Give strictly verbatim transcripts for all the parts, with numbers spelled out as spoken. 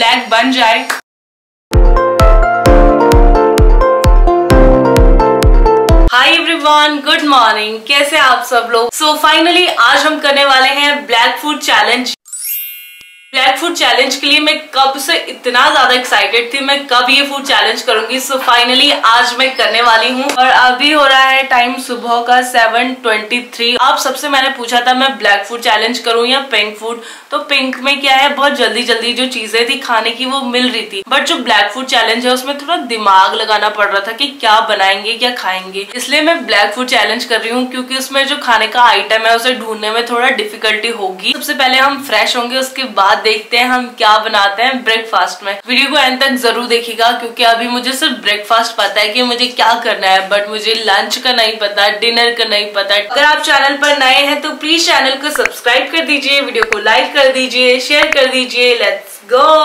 Black बन जाए। Hi everyone, good morning. कैसे आप सब लोग? सो फाइनली आज हम करने वाले हैं black food challenge. Black food challenge के लिए मैं कब से इतना ज्यादा एक्साइटेड थी, मैं कब ये फूड चैलेंज करूंगी। सो फाइनली आज मैं करने वाली हूँ और अभी हो रहा है टाइम सुबह का सेवन ट्वेंटी थ्री। आप सबसे मैंने पूछा था मैं ब्लैक फूड चैलेंज करूँ या पिंक फूड, तो पिंक में क्या है, बहुत जल्दी जल्दी जो चीजें थी खाने की वो मिल रही थी। बट जो ब्लैक फूड चैलेंज है उसमें थोड़ा दिमाग लगाना पड़ रहा था कि क्या बनाएंगे क्या खाएंगे, इसलिए मैं ब्लैक फूड चैलेंज कर रही हूँ क्योंकि उसमें जो खाने का आइटम है उसे ढूंढने में थोड़ा डिफिकल्टी होगी। सबसे पहले हम फ्रेश होंगे, उसके बाद देखते हैं हम क्या बनाते हैं ब्रेकफास्ट में। वीडियो को एंड तक जरूर देखिएगा क्योंकि अभी मुझे सिर्फ ब्रेकफास्ट पता है कि मुझे क्या करना है, बट मुझे लंच का नहीं पता, डिनर का नहीं पता। अगर आप चैनल पर नए हैं तो प्लीज चैनल को सब्सक्राइब कर दीजिए, वीडियो को लाइक कर दीजिए, शेयर कर दीजिए। Let's go.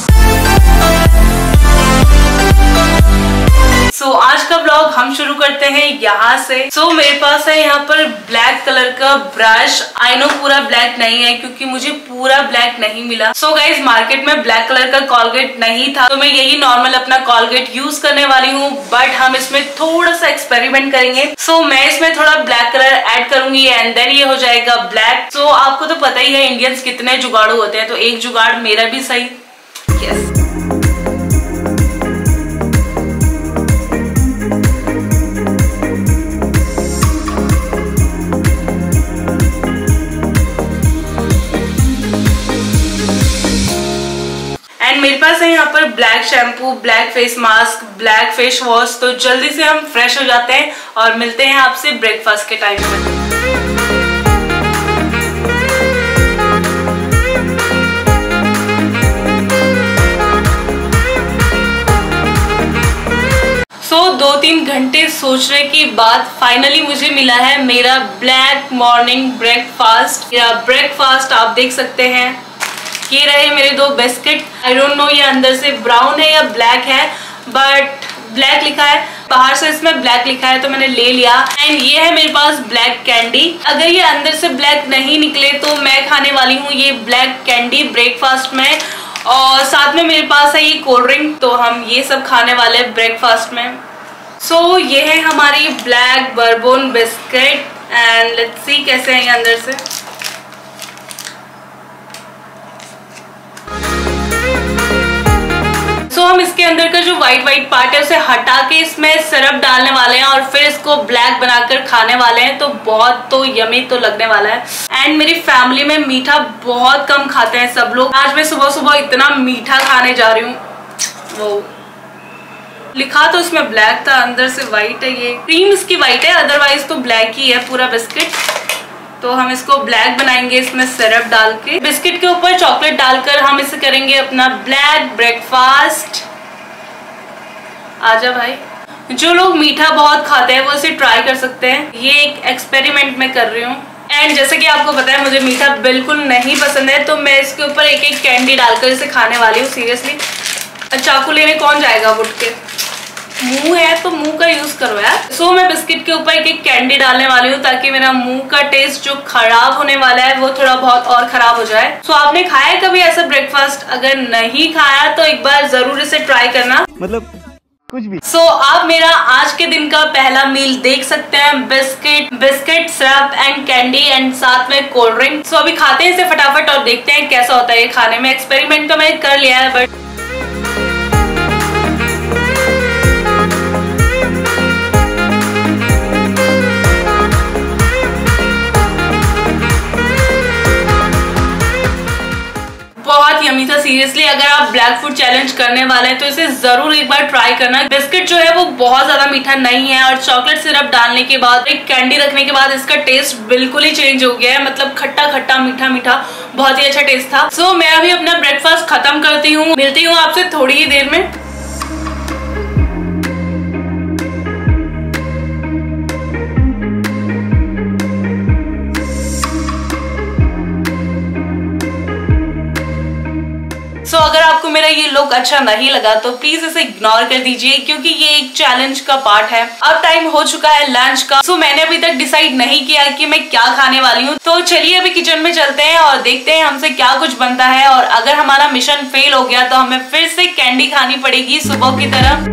सो so, आज का ब्लॉग हम शुरू करते हैं यहाँ से। सो so, मेरे पास है यहाँ पर ब्लैक कलर का ब्रश। आई नो पूरा ब्लैक नहीं है क्योंकि मुझे पूरा ब्लैक नहीं मिला। सो गाइज, मार्केट में ब्लैक कलर का कॉलगेट नहीं था तो मैं यही नॉर्मल अपना कॉलगेट यूज करने वाली हूँ, बट हम इसमें थोड़ा सा एक्सपेरिमेंट करेंगे। सो so, मैं इसमें थोड़ा ब्लैक कलर ऐड करूंगी एंड देन ये हो जाएगा ब्लैक। सो so, आपको तो पता ही है इंडियंस कितने जुगाड़ू होते हैं, तो एक जुगाड़ मेरा भी सही। यस। मेरे पास है यहाँ पर black shampoo, black face mask, black face wash. तो जल्दी से हम फ्रेश हो जाते हैं और मिलते हैं आपसे ब्रेकफास्ट के टाइम पे। सो so, दो तीन घंटे सोचने के बाद फाइनली मुझे मिला है मेरा ब्लैक मॉर्निंग ब्रेकफास्ट। या ब्रेकफास्ट आप देख सकते हैं, ये रहे मेरे दो बिस्किट। आई डोंट नो ये अंदर से ब्राउन है या ब्लैक है, बट ब्लैक लिखा है, बाहर से इसमें ब्लैक लिखा है तो मैंने ले लिया। एंड ये है मेरे पास ब्लैक कैंडी। अगर ये अंदर से ब्लैक नहीं निकले तो मैं खाने वाली हूँ ये ब्लैक कैंडी ब्रेकफास्ट में। और साथ में मेरे पास है ये कोल्ड ड्रिंक, तो हम ये सब खाने वाले हैं ब्रेकफास्ट में। सो so, ये है हमारी black bourbon biscuit and let's see कैसे है ये अंदर से। तो हम इसके अंदर का जो व्हाइट व्हाइट पार्ट है उसे हटा के इसमें सिरप डालने वाले हैं और फिर इसको ब्लैक बनाकर खाने वाले हैं। तो बहुत तो यमी तो लगने वाला है। एंड मेरी फैमिली में मीठा बहुत कम खाते हैं सब लोग। आज मैं सुबह सुबह इतना मीठा खाने जा रही हूँ। वो लिखा तो इसमें ब्लैक था, अंदर से व्हाइट है। ये क्रीम इसकी व्हाइट है, अदरवाइज तो ब्लैक ही है पूरा बिस्किट। तो हम इसको ब्लैक बनाएंगे इसमें सिरप डाल के। बिस्किट के ऊपर चॉकलेट डालकर हम इसे करेंगे अपना ब्लैक ब्रेकफास्ट। आजा भाई। जो लोग मीठा बहुत खाते हैं वो इसे ट्राई कर सकते हैं। ये एक एक्सपेरिमेंट मैं कर रही हूँ। एंड जैसे कि आपको पता है मुझे मीठा बिल्कुल नहीं पसंद है, तो मैं इसके ऊपर एक एक कैंडी डालकर इसे खाने वाली हूँ। सीरियसली, चाकू लेने कौन जाएगा उठ के? मुंह है तो मुंह का यूज करो यार। सो so, मैं बिस्किट के ऊपर एक एक कैंडी डालने वाली हूँ ताकि मेरा मुंह का टेस्ट जो खराब होने वाला है वो थोड़ा बहुत और खराब हो जाए। सो so, आपने खाया है कभी ऐसा ब्रेकफास्ट? अगर नहीं खाया तो एक बार जरूर इसे ट्राई करना, मतलब कुछ भी। सो so, आप मेरा आज के दिन का पहला मील देख सकते हैं। Biscuit biscuit syrup and candy and साथ में कोल्ड ड्रिंक। सो अभी खाते हैं इसे फटाफट और देखते हैं कैसा होता है ये खाने में। एक्सपेरिमेंट तो मैं कर लिया है, बट बहुत यमी था। सीरियसली, अगर आप ब्लैक फूड चैलेंज करने वाले हैं तो इसे जरूर एक बार ट्राई करना। बिस्किट जो है वो बहुत ज्यादा मीठा नहीं है और चॉकलेट सिरप डालने के बाद, एक कैंडी रखने के बाद इसका टेस्ट बिल्कुल ही चेंज हो गया है। मतलब खट्टा खट्टा मीठा मीठा, बहुत ही अच्छा टेस्ट था। सो so, मैं अभी अपना ब्रेकफास्ट खत्म करती हूँ, मिलती हूँ आपसे थोड़ी ही देर में। सो so, अगर आपको मेरा ये लुक अच्छा नहीं लगा तो प्लीज इसे इग्नोर कर दीजिए, क्योंकि ये एक चैलेंज का पार्ट है। अब टाइम हो चुका है लंच का। सो मैंने अभी तक डिसाइड नहीं किया कि मैं क्या खाने वाली हूँ, तो चलिए अभी किचन में चलते हैं और देखते हैं हमसे क्या कुछ बनता है। और अगर हमारा मिशन फेल हो गया तो हमें फिर से कैंडी खानी पड़ेगी सुबह की तरह।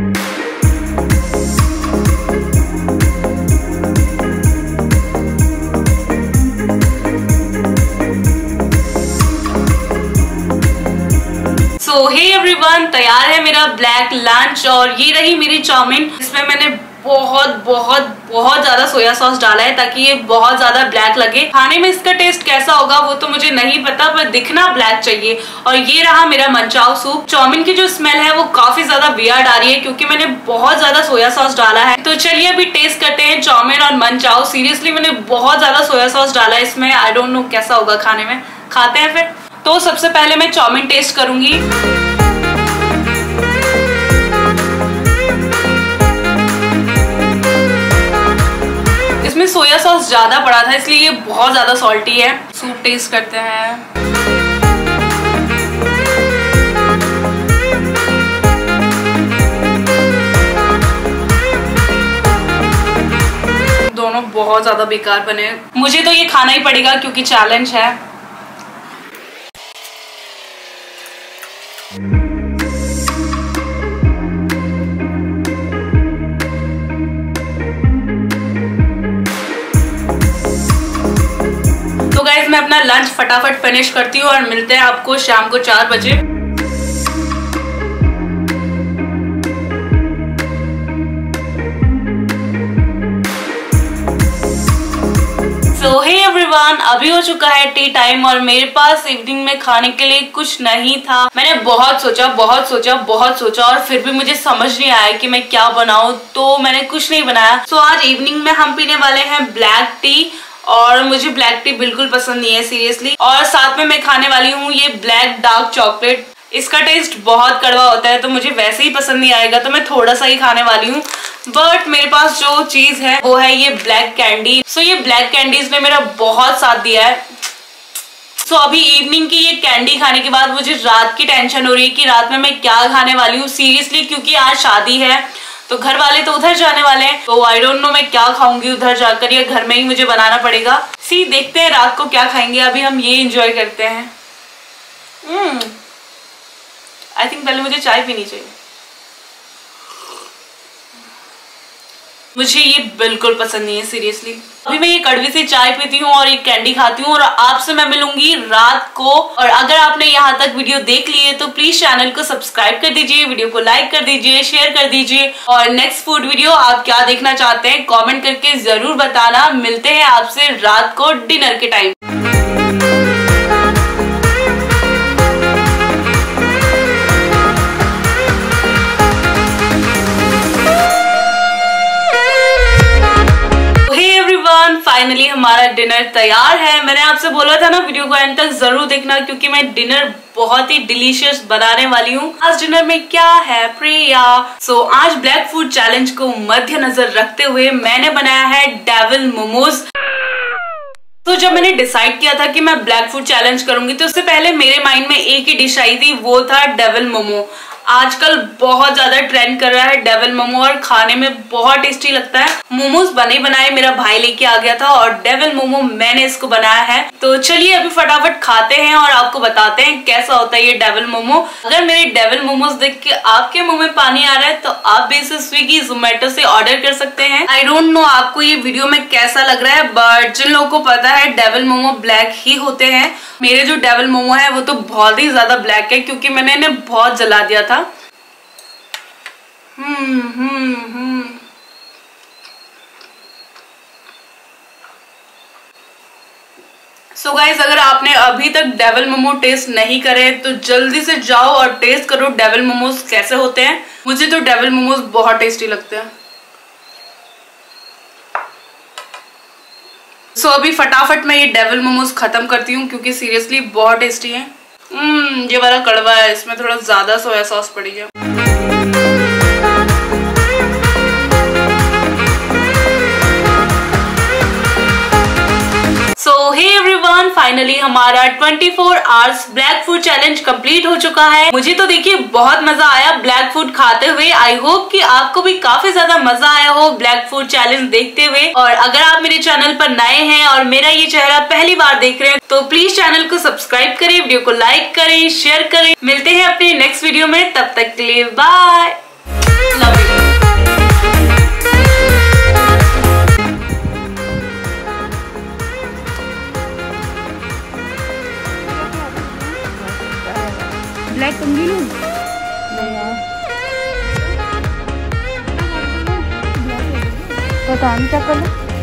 तो हे एवरीवन, तैयार है मेरा ब्लैक लंच और ये रही मेरी चाउमीन। इसमें मैंने बहुत बहुत बहुत ज्यादा सोया सॉस डाला है ताकि ये बहुत ज्यादा ब्लैक लगे। खाने में इसका टेस्ट कैसा होगा वो तो मुझे नहीं पता, पर दिखना ब्लैक चाहिए। और ये रहा मेरा मंचाओ सूप। चाउमीन की जो स्मेल है वो काफी ज्यादा वियर्ड आ रही है क्योंकि मैंने बहुत ज्यादा सोया सॉस डाला है। तो चलिए अभी टेस्ट करते हैं चाउमीन और मंचाओ। सीरियसली मैंने बहुत ज्यादा सोया सॉस डाला है इसमें। आई डोंट नो कैसा होगा खाने में। खाते हैं फिर। तो सबसे पहले मैं चाउमीन टेस्ट करूंगी। इसमें सोया सॉस ज्यादा पड़ा था इसलिए ये बहुत ज्यादा सॉल्टी है। सूप टेस्ट करते हैं। दोनों बहुत ज्यादा बेकार बने। मुझे तो ये खाना ही पड़ेगा क्योंकि चैलेंज है। तो गाइस मैं अपना लंच फटाफट फिनिश करती हूँ और मिलते हैं आपको शाम को चार बजे। So, hey everyone, अभी हो चुका है टी टाइम और मेरे पास इवनिंग में खाने के लिए कुछ नहीं था। मैंने बहुत सोचा बहुत सोचा बहुत सोचा और फिर भी मुझे समझ नहीं आया कि मैं क्या बनाऊं, तो मैंने कुछ नहीं बनाया। सो so, आज इवनिंग में हम पीने वाले हैं ब्लैक टी और मुझे ब्लैक टी बिल्कुल पसंद नहीं है सीरियसली। और साथ में मैं खाने वाली हूँ ये ब्लैक डार्क चॉकलेट। इसका टेस्ट बहुत कड़वा होता है तो मुझे वैसे ही पसंद नहीं आएगा, तो मैं थोड़ा सा ही खाने वाली हूँ। बट मेरे पास जो चीज है वो है ये ब्लैक कैंडी। सो ये ब्लैक कैंडीज ने मेरा बहुत साथ दिया है। सो so, अभी इवनिंग की ये कैंडी खाने के बाद मुझे रात की टेंशन हो रही है कि रात में मैं क्या खाने वाली हूँ सीरियसली, क्योंकि आज शादी है तो घर वाले तो उधर जाने वाले हैं। तो आई डोंट नो मैं क्या खाऊंगी उधर जाकर या घर में ही मुझे बनाना पड़ेगा। सी देखते हैं रात को क्या खाएंगे। अभी हम ये एंजॉय करते हैं। हम्म आई थिंक पहले मुझे चाय पीनी चाहिए। मुझे ये बिल्कुल पसंद नहीं है सीरियसली। अभी मैं ये कड़वी सी चाय पीती हूँ और ये कैंडी खाती हूँ और आपसे मैं मिलूंगी रात को। और अगर आपने यहाँ तक वीडियो देख ली है तो प्लीज चैनल को सब्सक्राइब कर दीजिए, वीडियो को लाइक कर दीजिए, शेयर कर दीजिए। और नेक्स्ट फूड वीडियो आप क्या देखना चाहते हैं कमेंट करके जरूर बताना। मिलते हैं आपसे रात को डिनर के टाइम। फाइनली हमारा डिनर तैयार है। मैंने आपसे बोला था ना वीडियो को एंड तक जरूर देखना क्योंकि मैं डिनर बहुत ही डिलीशियस बनाने वाली हूँ। आज डिनर में क्या है प्रिया? सो so, आज ब्लैक फूड चैलेंज को मद्देनजर रखते हुए मैंने बनाया है डेविल मोमोज। तो जब मैंने डिसाइड किया था कि मैं ब्लैक फूड चैलेंज करूंगी तो उससे पहले मेरे माइंड में एक ही डिश आई थी, वो था डेविल मोमो। आजकल बहुत ज्यादा ट्रेंड कर रहा है डेविल मोमो और खाने में बहुत टेस्टी लगता है। मोमोज बने बनाए मेरा भाई लेके आ गया था और डेविल मोमो मैंने इसको बनाया है। तो चलिए अभी फटाफट खाते हैं और आपको बताते हैं कैसा होता है ये डेविल मोमो। अगर मेरे डेविल मोमोज देख के आपके मुंह में पानी आ रहा है तो आप भी इसे स्विगी जोमेटो से ऑर्डर कर सकते हैं। आई डोंट नो आपको ये वीडियो में कैसा लग रहा है, बट जिन लोगों को पता है डेविल मोमो ब्लैक ही होते हैं। मेरे जो डेविल मोमो है वो तो बहुत ही ज्यादा ब्लैक है क्योंकि मैंने इन्हें बहुत जला दिया था। हम्म हम्म हम्म सो गाइज, अगर आपने अभी तक डेविल मोमो टेस्ट नहीं करे तो जल्दी से जाओ और टेस्ट करो डेविल मोमोज कैसे होते हैं। मुझे तो डेविल मोमोज बहुत टेस्टी लगते हैं। सो so, अभी फटाफट मैं ये डेविल मोमोज खत्म करती हूँ क्योंकि सीरियसली बहुत टेस्टी है। हम्म ये वाला कड़वा है, इसमें थोड़ा ज्यादा सोया सॉस पड़ी है। So hey everyone, everyone, finally हमारा चौबीस hours black food challenge complete हो चुका है। मुझे तो देखिए बहुत मजा आया ब्लैक फूड खाते हुए। आई होप कि आपको भी काफी ज्यादा मजा आया हो ब्लैक फूड चैलेंज देखते हुए। और अगर आप मेरे चैनल पर नए हैं और मेरा ये चेहरा पहली बार देख रहे हैं तो प्लीज चैनल को सब्सक्राइब करें, वीडियो को लाइक करें, शेयर करें। मिलते हैं अपने नेक्स्ट वीडियो में, तब तक के लिए बाय, लव यू। ब्लैक कंगी लूं? पता नहीं क्या कलर